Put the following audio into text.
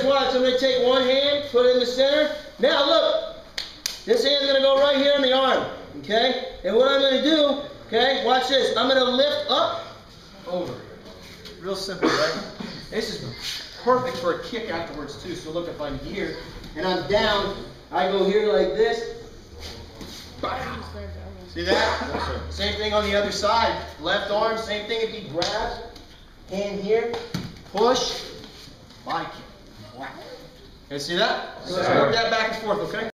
watch. I'm going to take one hand, put it in the center. Now look, this hand's going to go right here on the arm. Okay? And what I'm going to do, okay, watch this. I'm going to lift up, over. Real simple, right? This is perfect for a kick afterwards too. So look, if I'm here and I'm down, I go here like this. See that? Yes, sir. Same thing on the other side. Left arm, same thing if he grabs. Hand here, push, body kick. Wow. You see that? So let's work that back and forth, okay?